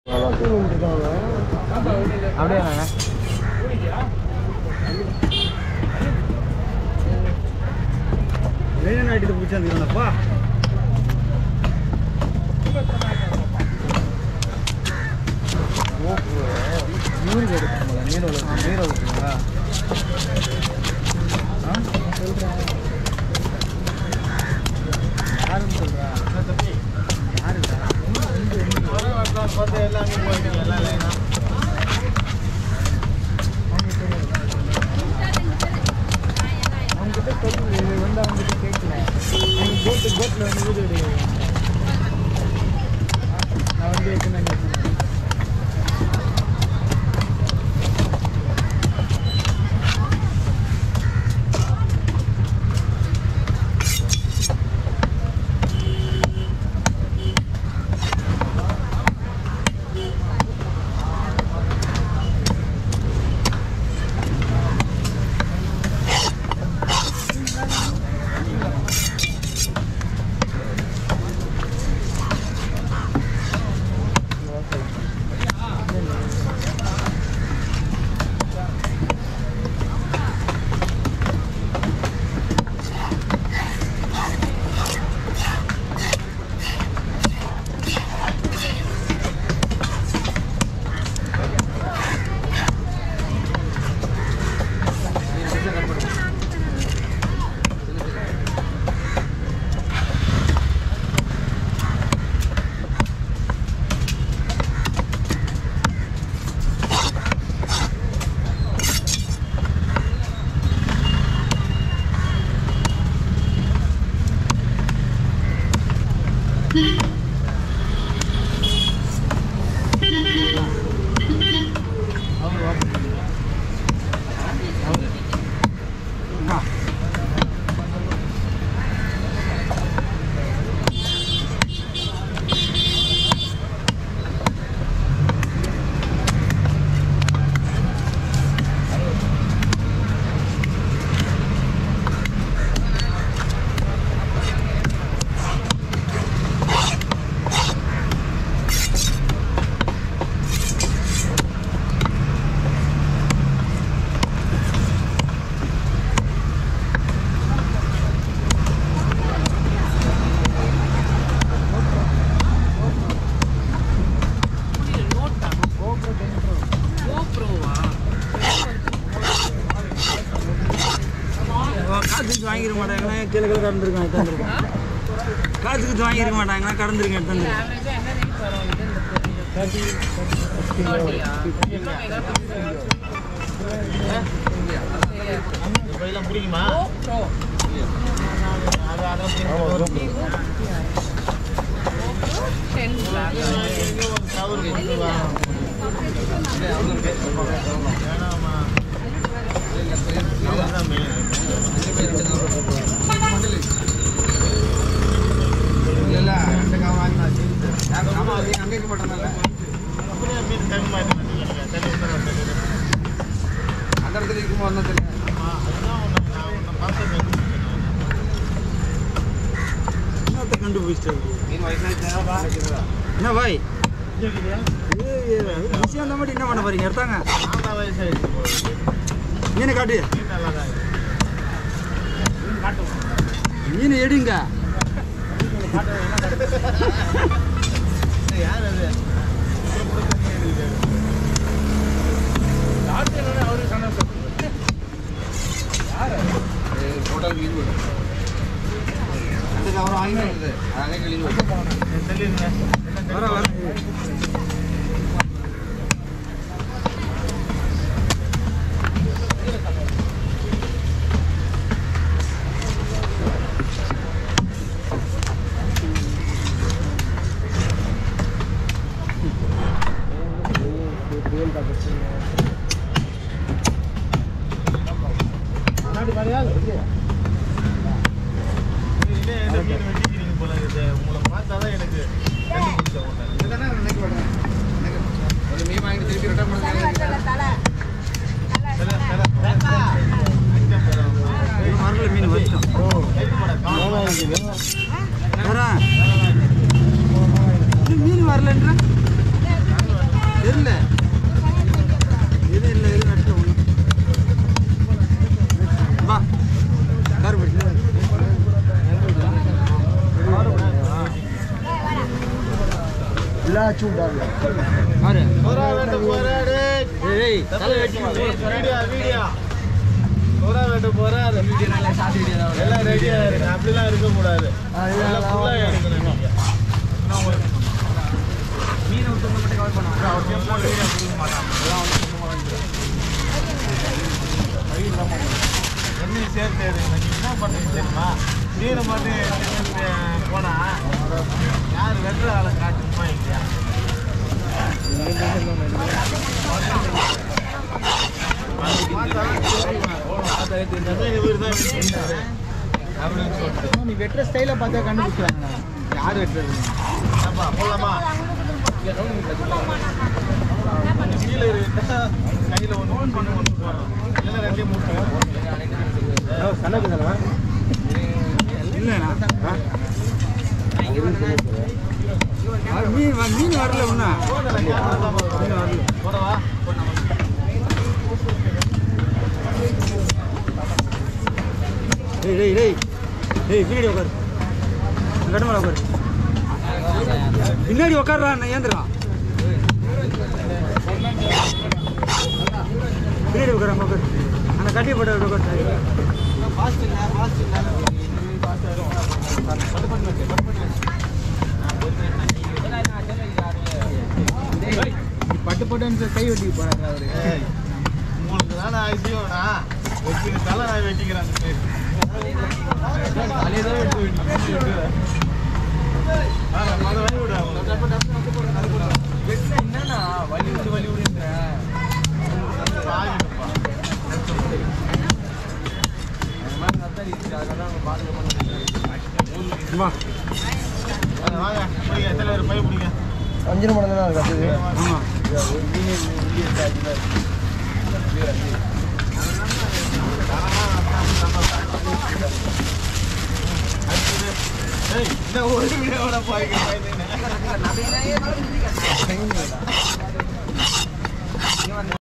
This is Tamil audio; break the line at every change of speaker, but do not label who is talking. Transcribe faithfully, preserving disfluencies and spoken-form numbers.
அப்படியே வேணும் ஆயிட்டு பிடிச்சாந்துப்பா மீன் எடுப்பாங்க மீன் வளர்க்கு மீன் வளர்க்குங்களா ஆ சொல்கிறேன் யாருன்னு சொல்கிறா யாருடா பார்த்து எல்லாமே போயிட்டு எல்லாம் லைனா அவங்ககிட்ட சொல்லு வந்து அவங்ககிட்ட கேட்கல அவங்க போட்டு போட்டில் வந்து வீடு எடுக்க நான் வந்து எத்தனை வாங்கிட மாட்டாங்கன்னா கீழே கீழே கறந்துருக்கேன் எடுத்துருக்கேன் காசுக்கு வாங்கிருக்க மாட்டாங்கன்னா கறந்துருக்கேன் எடுத்துருக்கேன் பிடிக்குமா இல்ல அந்த காவ வாங்கினாச்சு ஆமா அது அங்க இருக்க மாட்டானல்ல அப்படியே மீன் டைம் மாதிரி அந்த இடத்துல இருக்குமோ ஒன்றும் தெரியல ஆமா அதுதான் நான் பார்த்தேன் என்னத்தை கண்டுபிடிச்சிட்டு மீன் வயசாக என்ன பாய் விஷயம் அந்த மாதிரி என்ன பண்ண போறீங்க எடுத்தாங்க வயசாகிடுச்சு மீனை காட்டு மீன் எடுங்க யார் அது அவரு ஹோட்டல் மீன் அந்த கவரம் வாங்கிட்டு அதே கழிவு வர வர உங்களை பார்த்தாதான் எனக்கு மீன் வாங்கிட்டு திருப்பி ரிட்டர்ன் பண்ண மீன் வச்சோம் மீன் வரலன்ற அடிச்சு விட்டாரு
ஆறு
போரா வெட்ட போறா டேய்
ஏய் தலை வெட்டி
வீடியோ வீடியோ போரா வெட்ட போறா அந்த வீடியோ நல்ல ஷார்ட் வீடியோ தான் எல்லாம் ரெடியா இருக்கு அப்படிலாம் இருக்க கூடாது எல்லாம் ஃபுல்லா எடுக்கணும் நீங்க நான் உங்களுக்கு மீன் விட்டு மட்டும் கவர் பண்ணுங்க அவர் கேம் போட்டு வீடியோ கொடுக்க மாட்டாங்க எல்லாம் வந்து சும்மா வந்து ஐ இல்லாம என்ன சேர்த்து நீங்க என்ன பண்றீங்க தெரியுமா மீனை மட்டும் போனா யார் வெட்டுற ஆளை காட்டுமா இல்லையா
நீ வெட்டுற ஸ்டைல பார்த்தா கண்டுபிடிச்சாங்க யார் வெட்டுறது
போலாமா கீழே கையில் ஒன்று ஒன்று ஒன்று போகிறோம் இல்லை ரெண்டே மூணு சனக்குதானா இல்லைண்ணா மீன் மீன் வரல ஒன்றா மீன் வரல போடவா டேய் டேய் டேய் டேய் பின்னாடி உட்காரு கடமலை உட்காரு பின்னாடி உட்கார்றா ஏந்திரா பின்னாடி உட்கார உட்காரு அந்த கட்டி போட்ட உட்காரு பட்டு போட்டு கை வெட்டி போறாரு அவரு உங்களுக்கு தானே ஐசியோண்ணா வெட்டி தலை நான் வெட்டிக்கிறேன் தலையதான் வெட்டி வெட்டி என்னன்னா வலி விட்டு வலி விடுங்க அஞ்சு மணி தான் கட்டுது ஆமாம் ஒரு வீடியோட போய்